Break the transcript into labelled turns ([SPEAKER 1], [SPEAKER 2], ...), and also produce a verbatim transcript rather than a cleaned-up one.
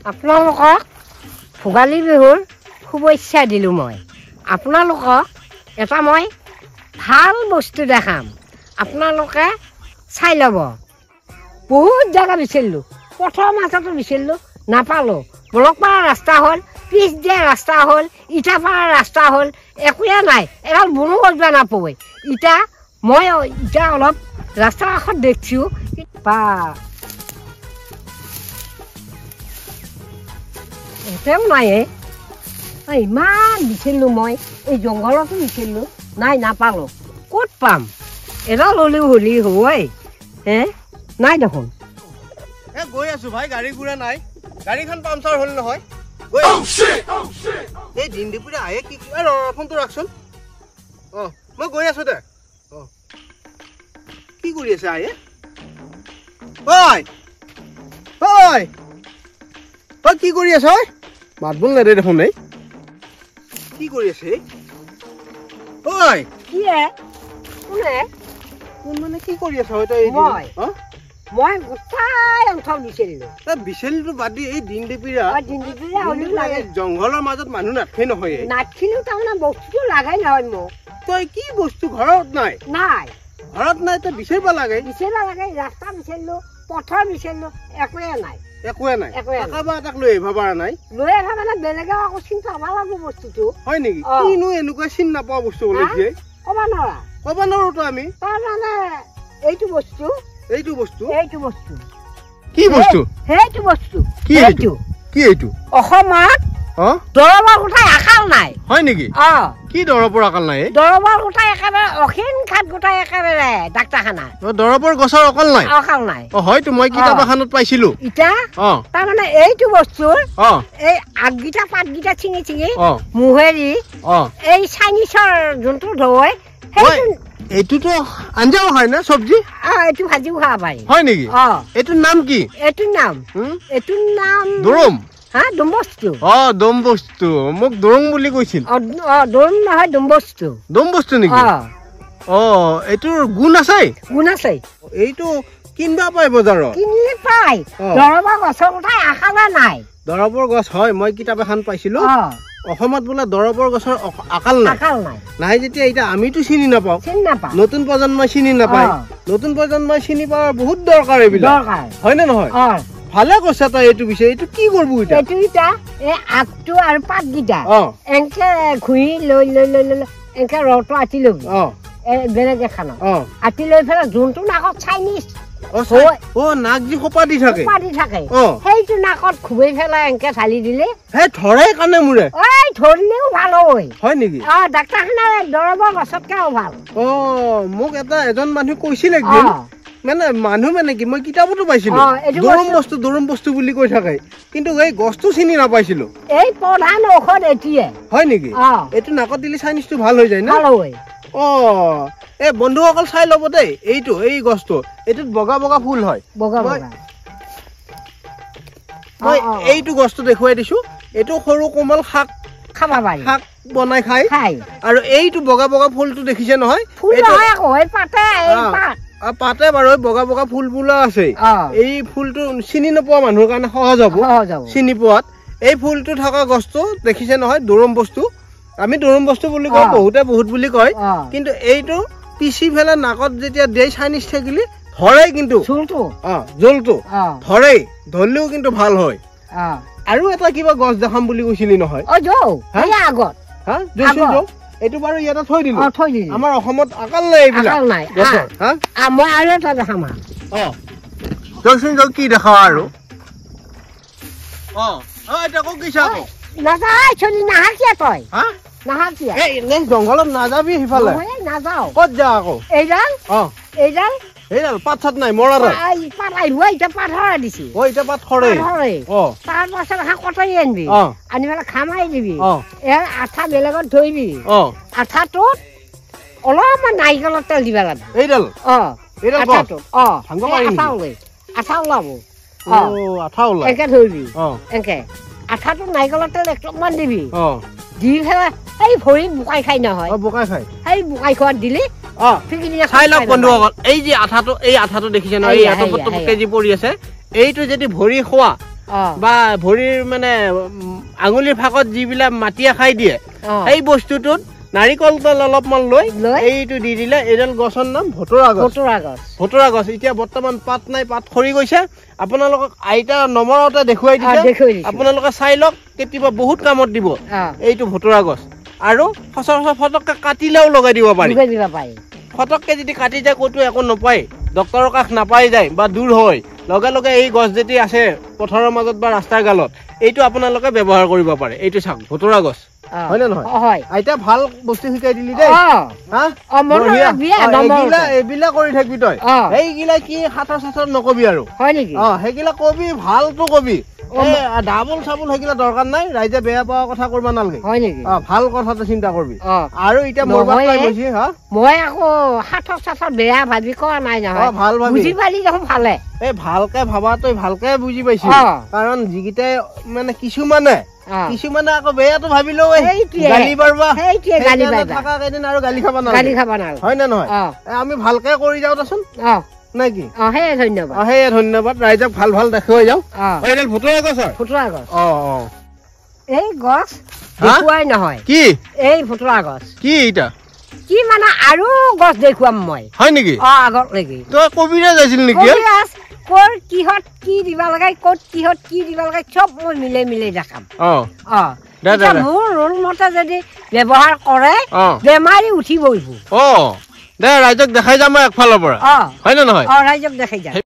[SPEAKER 1] আপোনালোকক ভোগালী বিহুৰ শুভেচ্ছা দিলোঁ মই আপোনালোকক এটা মই ভাল বস্তু দেখাম আপোনালোকে চাই ল'ব বহুত জায়গা বিচাৰিলোঁ পথৰ মাজতো বিচাৰিলোঁ নাপালোঁ ব্লকপাৰা ৰাস্তা হ'ল পিছ দিয়া ৰাস্তা হ'ল ইটাপাৰা ৰাস্তা হ'ল একোৱে নাই এডাল বনো গছবা নাপাবই ইটা মই ইটা অলপ ৰাস্তা কাষত দেখিছোঁ বা এতিয়াও নাই ইমান বিচাৰিলোঁ মই এই জংঘলতো বিচাৰিলোঁ নাই নাপালোঁ ক'ত পাম এডাল হ'লেও হ'লি হয় হে নাই দেখোন
[SPEAKER 2] এ গৈ আছোঁ ভাই গাড়ী ঘূৰা নাই গাড়ীখন পামচাৰ হ'ল নহয় এই দিন দুপৰীয়া আহে কি ফোনটো ৰাখচোন অঁ মই গৈ আছোঁ দে অঁ কি কৰি আছে আহে ঐ ঐ তই কি কৰি আছ ঐ মাত বোল নেদে দেখোন এই কি কৰি আছে ঐ
[SPEAKER 1] কি কোনে
[SPEAKER 2] কোন মানে কি কৰি আছ তই
[SPEAKER 1] মই মই গোটাই অংশ বিচাৰিলোঁ
[SPEAKER 2] তই বিচাৰিলোঁ বাদ দি এই দিন দুপৰীয়া
[SPEAKER 1] দিন দুপৰীয়া হ'লেও লাগে
[SPEAKER 2] জংঘলৰ মাজত মানুহ নাথাকে নহয়
[SPEAKER 1] নাথাকিলেও তাৰমানে বস্তুটো লাগাই নহয় মোক
[SPEAKER 2] তই কি বস্তু ঘৰত নাই
[SPEAKER 1] নাই
[SPEAKER 2] ঘৰত নাই তই বিচাৰিব লাগে
[SPEAKER 1] বিচাৰিব লাগে ৰাস্তা বিচাৰিলোঁ পথৰ বিচাৰিলোঁ একোৱে নাই
[SPEAKER 2] একোৱে নাই কাৰোবাৰ এটাক লৈ আহিব পৰা নাই
[SPEAKER 1] লৈ আহিব মানে বেলেগে আকৌ চিন পাব লাগিব বস্তুটো
[SPEAKER 2] হয় নেকি কিনো এনেকুৱা চিন নাপাওঁ বস্তু ওলাইছে
[SPEAKER 1] ক'ব নোৱাৰা
[SPEAKER 2] ক'ব নোৱাৰো তো আমি
[SPEAKER 1] তাৰমানে এইটো বস্তু
[SPEAKER 2] এইটো বস্তু
[SPEAKER 1] এইটো বস্তু
[SPEAKER 2] কি বস্তু
[SPEAKER 1] সেইটো বস্তু
[SPEAKER 2] কি এইটো কি এইটো
[SPEAKER 1] অসমত দৰবৰ গোটাই আকাল নাই
[SPEAKER 2] হয় নেকি কি দৰবৰ আকাল নাই
[SPEAKER 1] দৰবৰ গোটাই একেবাৰে অসীম খাট গোটাই একেবাৰে ডাক্তৰখানা
[SPEAKER 2] দৰবৰ গছৰ অকল নাই
[SPEAKER 1] অকাল নাই
[SPEAKER 2] হয়তো মই কিতাপ এখনত পাইছিলো
[SPEAKER 1] ইটা তাৰমানে এইটো বস্তুৰ এই আগগিটা পাতগিটা ছিঙি ছিঙি মুহেৰি এই চাইনিজৰ যোনটো ঢৈ সেইটো
[SPEAKER 2] এইটোতো আঞ্জাও হয় না চব্জি
[SPEAKER 1] এইটো ভাজিও খাব পাৰি
[SPEAKER 2] হয় নেকি এইটোৰ নাম কি
[SPEAKER 1] এইটোৰ নাম এইটোৰ নাম
[SPEAKER 2] দৰম
[SPEAKER 1] হা দম বস্তু
[SPEAKER 2] অ দম বস্তু মোক দৰং বুলি কৈছিল
[SPEAKER 1] অ দৰম নহয় দম বস্তু
[SPEAKER 2] দম বস্তু নেকি অ এইটোৰ গুণ আছে
[SPEAKER 1] গুণ আছে
[SPEAKER 2] এইটো কিনবা পাই বজাৰত
[SPEAKER 1] কিনিলে পাই দৰবৰ গছৰ কথাই আশা নাই
[SPEAKER 2] দৰবৰ গছ হয় মই কিতাপ এখন পাইছিলো অসমত বোলে দৰবৰ গছৰ আকাল নাই
[SPEAKER 1] আকাল নাই
[SPEAKER 2] নাই যেতিয়া এতিয়া আমিতো চিনি নাপাওঁ
[SPEAKER 1] চিনি নাপাওঁ
[SPEAKER 2] নতুন প্ৰজন্মই চিনি নাপায় নতুন প্ৰজন্মই চিনি পোৱাৰ বহুত দৰকাৰ এইবিলাক
[SPEAKER 1] দৰকাৰ
[SPEAKER 2] হয় নে নহয় ভালে কৈছা তই এইটো বিষয়ে এইটো কি কৰবো এটা
[SPEAKER 1] এইটো এটা এই আগটো আৰু পাতগিটা এনেকে ঘূৰি লৈ লৈ লৈ লৈ এনেকে ৰটো আঁতি ল'বি বেলেগ এখান আঁতি লৈ পেলাই যোনটো নাকত চাইনিজ
[SPEAKER 2] অ নাক যি সোপা দি থাকে
[SPEAKER 1] থাকে সেইটো নাকত খুবেই পেলাই এনেকে ঢালি দিলে
[SPEAKER 2] হে ধৰে কাৰণে মোৰে
[SPEAKER 1] এই ধৰিলেও ভাল
[SPEAKER 2] হয় নেকি
[SPEAKER 1] অ ডাক্তৰখানাৰ দৰবৰ গছতকেও ভাল
[SPEAKER 2] অ মোক এটা এজন মানুহ কৈছিল একদিন মানে মানুহ মানে কি মই কিতাপতো পাইছিলো দৰম বস্তু দৰম বস্তু বুলি কৈ থাকে কিন্তু এই গছটো চিনি নাপাইছিলো
[SPEAKER 1] এই প্ৰধান ঔষধ এটিয়ে
[SPEAKER 2] হয় নেকি এইটো নাকত দিলে চাইনিজটো ভাল হৈ যায় না
[SPEAKER 1] ভাল হয়
[SPEAKER 2] অ এই বন্ধুসকল চাই ল'ব দেই এইটো এই গছটো এইটোত বগা বগা ফুল হয়
[SPEAKER 1] বগা বগা
[SPEAKER 2] মই এইটো গছটো দেখুৱাই দিছো এইটো সৰু কোমল শাক
[SPEAKER 1] খাব পাৰি
[SPEAKER 2] শাক বনাই খাই
[SPEAKER 1] খাই
[SPEAKER 2] আৰু এইটো বগা বগা ফুলটো দেখিছে নহয়
[SPEAKER 1] ফুল নহয় আকৌ এই পাতে এই পাত
[SPEAKER 2] পাতে বাৰু বগা বগা ফুল ফুলা আছে এই ফুলটো চিনি নোপোৱা মানুহৰ কাৰণে সহজ হ'ব চিনি পোৱাত এই ফুলটো থকা গছটো দেখিছে নহয় দৰম বস্তু আমি দৰম বস্তু বুলি কওঁ বহুতে বহুত বুলি কয় কিন্তু এইটো পিচি ফেলে নাকত যেতিয়া দেই চাইনিজ থাকিলে ধৰে কিন্তু
[SPEAKER 1] জলটো
[SPEAKER 2] অ জলটো ধৰে ধৰলেও কিন্তু ভাল হয় আৰু এটা কিবা গছ দেখাম বুলি কৈছিলি নহয়
[SPEAKER 1] অ যৌ এই আগত
[SPEAKER 2] হা জৈছো যৌ এইটো বাৰু ইয়াতে থৈ দিলো
[SPEAKER 1] অ থৈ দিলো
[SPEAKER 2] আমাৰ অসমত আকাল নাই এইবিলাক
[SPEAKER 1] আকাল নাই
[SPEAKER 2] হা
[SPEAKER 1] মই আৰু এটা দেখাম
[SPEAKER 2] অ জৈছো যৌ কি দেখা আৰু অ অ এটা কো কিছা কো
[SPEAKER 1] নাযায় চলি নাহাকিয়া তই
[SPEAKER 2] হা
[SPEAKER 1] নাহাকিয়া
[SPEAKER 2] এই নে জংঘলত নাযাবি হিফালে
[SPEAKER 1] মই নাযাও
[SPEAKER 2] ক'ত যা আকৌ
[SPEAKER 1] এইডাল
[SPEAKER 2] অ
[SPEAKER 1] এইডাল
[SPEAKER 2] এইডাল পাত চাত নাই মৰা ৰে
[SPEAKER 1] এই পাত আইবো এটা পাত হৰা দিছি
[SPEAKER 2] ও এটা পাত খৰে
[SPEAKER 1] অ তাৰ পাছত হা কটাই আনবি
[SPEAKER 2] অ
[SPEAKER 1] আনি পেলাই খামাই দিবি
[SPEAKER 2] অ
[SPEAKER 1] এ আঠা বেলেগত ধৰিবি
[SPEAKER 2] অ
[SPEAKER 1] আঠাটোত অলপমান নাৰিকলৰ তেল দিবা লাগে
[SPEAKER 2] এইডাল
[SPEAKER 1] অ
[SPEAKER 2] এইডাল
[SPEAKER 1] আঠাটোত অ
[SPEAKER 2] ভাঙব পাৰি
[SPEAKER 1] আঠা ওলাই আঠা ওলাব
[SPEAKER 2] অ আঠা ওলাই
[SPEAKER 1] এনেকে ধৰিবি
[SPEAKER 2] অ
[SPEAKER 1] এনেকে আঠাটো নাৰিকলৰ তেল একটুকমান দিবি
[SPEAKER 2] অ
[SPEAKER 1] দি পেলাই এই ভৰি বুকাই খাই নহয়
[SPEAKER 2] অ বুকাই খাই
[SPEAKER 1] এই বুকাই খোৱাত দিলি
[SPEAKER 2] অ চাই লওক বন্ধুসকল এই যে আঠাটো এই আঠাটো দেখিছে নহয় এই আঠাটো পটকে যি পৰি আছে এইটো যদি ভৰি খোৱা বা ভৰিৰ মানে আঙুলিৰ ফাকত যিবিলাক মাটিয়ে খাই দিয়ে সেই বস্তুটোত নাৰিকল তেল অলপমান লৈ এইটো দি দিলে এডাল গছৰ নাম ভোটৰা গছ ভোটৰা গছ এতিয়া বৰ্তমান পাত নাই পাত সৰি গৈছে আপোনালোকক আইতা নমৰতে দেখুৱাই দিছে আপোনালোকে চাই লওক কেতিয়াবা বহুত কামত দিব এইটো ভোটৰা গছ আৰু সচৰাচৰ ফটককে কাটিলেও লগাই দিব পাৰি ফটককে যদি কাটি যায় ক'তো একো নাপায় ডক্তৰৰ কাষ নাপাই যায় বা দূৰ হয় লগে লগে এই গছ যদি আছে পথাৰৰ মাজত বা ৰাস্তাৰ গালত এইটো আপোনালোকে ব্যৱহাৰ কৰিব পাৰে এইটো চাওক ভোটৰা গছ হয় না নহয় আইতা ভাল বস্তু শিকাই দিলি দেই এইবিলাক কৰি থাকিবি তই এইগিলা কি হাতৰ চাতৰ নকবি আৰু সেইগিলা কবি ভালটো কবি ডাবল চাবল সেইগিলা দৰকাৰ নাই ৰাইজে বেয়া পোৱা কথা কৰিব নালাগে ভাল কথাটো চিন্তা কৰবি আৰু এতিয়া মই
[SPEAKER 1] আকৌ হাতৰ চাতৰ বেয়া ভাবি কোৱা নাই নহয়
[SPEAKER 2] ভাল ভাবি
[SPEAKER 1] বুজি পালি দেখোন ভালে
[SPEAKER 2] এই ভালকে ভাবা তই ভালকে বুজি পাইছো কাৰণ যিকেইটাই মানে কিছুমানে কিছুমানে আকৌ বেয়াটো ভাবিলেও গালি পাৰবা থকা কেইদিন আৰু গালি খাব নালাগে হয় নে নহয় আমি ভালকে কৰি যাওঁ দেচোন নাকি
[SPEAKER 1] সেয়ে ধন্যবাদ
[SPEAKER 2] সেয়ে ধন্যবাদ ৰাইজক ভাল ভাল দেখুৱাই যাওঁ এইডাল ভোটৰা গছ
[SPEAKER 1] ভোটৰা গছ
[SPEAKER 2] অ অ
[SPEAKER 1] এই গছ দেখুৱাই নহয়
[SPEAKER 2] কি
[SPEAKER 1] এই ভোটৰা গছ
[SPEAKER 2] কি এইটা
[SPEAKER 1] কি মানে আৰু গছ দেখুৱাম মই
[SPEAKER 2] হয় নেকি
[SPEAKER 1] অ আগত লাগি
[SPEAKER 2] তই কবিৰাজ আছিল নেকি
[SPEAKER 1] ক'ৰ কিহত কি দিব লাগে ক'ত কিহত কি দিব লাগে চব মই মিলাই মিলাই দেখাম
[SPEAKER 2] অ
[SPEAKER 1] অ মোৰ ৰোল মতে যদি ব্যৱহাৰ কৰে বেমাৰী উঠিবই
[SPEAKER 2] অ দে ৰাইজক দেখাই যাম একফালৰ পৰা
[SPEAKER 1] অ
[SPEAKER 2] হয় নে নহয়
[SPEAKER 1] অ ৰাইজক দেখাই যাম